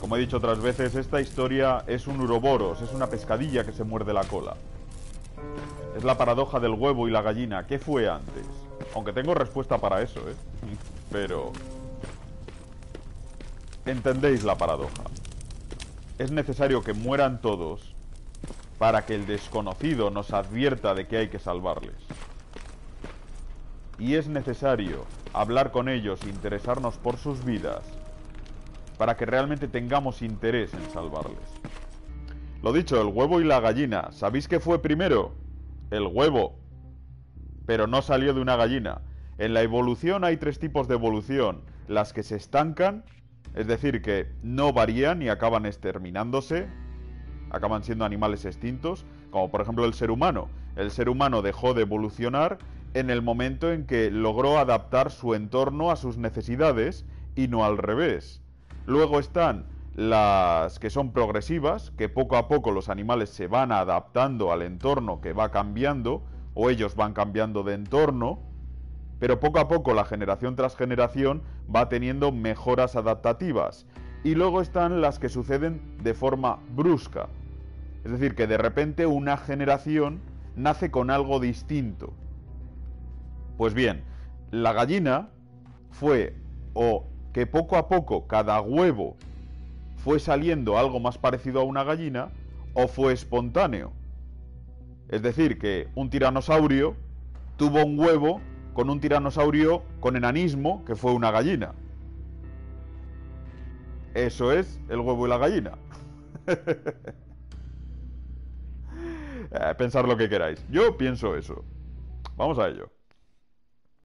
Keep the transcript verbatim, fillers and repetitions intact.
Como he dicho otras veces, esta historia es un uroboros, es una pescadilla que se muerde la cola. Es la paradoja del huevo y la gallina. ¿Qué fue antes? Aunque tengo respuesta para eso, ¿eh? Pero... entendéis la paradoja. Es necesario que mueran todos para que el desconocido nos advierta de que hay que salvarles. Y es necesario hablar con ellos e interesarnos por sus vidas para que realmente tengamos interés en salvarles. Lo dicho, el huevo y la gallina. ¿Sabéis qué fue primero? El huevo. Pero no salió de una gallina. En la evolución hay tres tipos de evolución. Las que se estancan, es decir, que no varían y acaban exterminándose, acaban siendo animales extintos, como por ejemplo el ser humano. El ser humano dejó de evolucionar en el momento en que logró adaptar su entorno a sus necesidades y no al revés. Luego están las que son progresivas, que poco a poco los animales se van adaptando al entorno que va cambiando, o ellos van cambiando de entorno, pero poco a poco la generación tras generación va teniendo mejoras adaptativas. Y luego están las que suceden de forma brusca, es decir, que de repente una generación nace con algo distinto. Pues bien, la gallina fue o que poco a poco cada huevo fue saliendo algo más parecido a una gallina, o fue espontáneo. Es decir, que un tiranosaurio tuvo un huevo con un tiranosaurio con enanismo que fue una gallina. Eso es el huevo y la gallina. eh, pensad lo que queráis. Yo pienso eso. Vamos a ello.